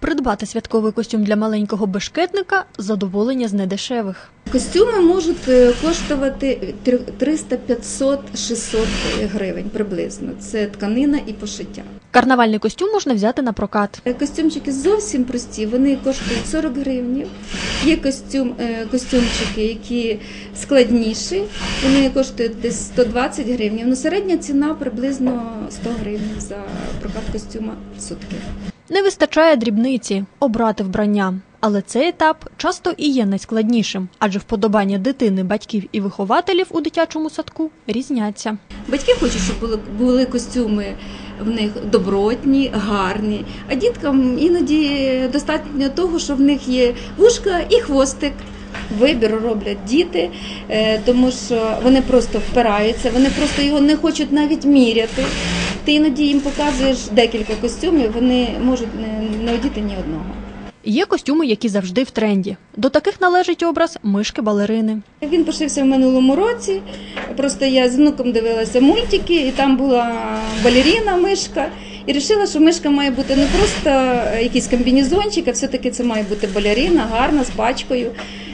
Придбати святковий костюм для маленького бешкетника – задоволення з недешевих. Костюми можуть коштувати 300, 500, 600 гривень приблизно. Це тканина і пошиття. Карнавальний костюм можна взяти на прокат. Костюмчики зовсім прості, вони коштують 40 гривень. Є костюмчики, які складніші, вони коштують десь 120 гривень. Но середня ціна приблизно 100 гривень за прокат костюма в сутки. Не вистачає дрібниці – обрати вбрання. Але цей етап часто і є найскладнішим, адже вподобання дитини, батьків і вихователів у дитячому садку різняться. Батьки хочуть, щоб були костюми в них добротні, гарні, а діткам іноді достатньо того, що в них є вушка і хвостик. Вибір роблять діти, тому що вони просто впираються, вони просто його не хочуть навіть міряти. Ти іноді їм показуєш декілька костюмів, вони можуть не одіти ні одного. Є костюми, які завжди в тренді. До таких належить образ мишки-балерини. Він пошився в минулому році, просто я з внуком дивилася мультики, і там була балерина, мишка. І вирішила, що мишка має бути не просто якийсь комбінезончик, а все-таки це має бути балерина, гарна, з пачкою.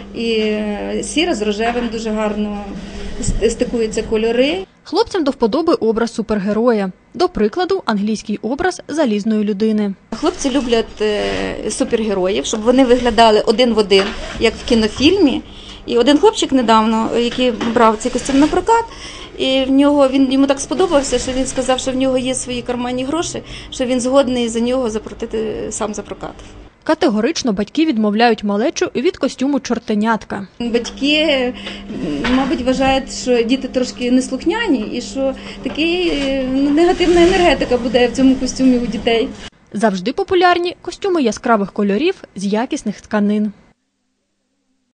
І сіра з рожевим дуже гарно стикуються кольори. Хлопцям до вподоби образ супергероя. До прикладу, англійський образ залізної людини. Хлопці люблять супергероїв, щоб вони виглядали один в один, як в кінофільмі. І один хлопчик недавно, який брав цей костюм на прокат, і йому так сподобався, що він сказав, що в нього є свої карманні гроші, що він згодний за нього заплатити сам за прокат. Категорично батьки відмовляють малечу від костюму чортенятка. Батьки, мабуть, вважають, що діти трошки неслухняні і що така негативна енергетика буде в цьому костюмі у дітей. Завжди популярні костюми яскравих кольорів з якісних тканин.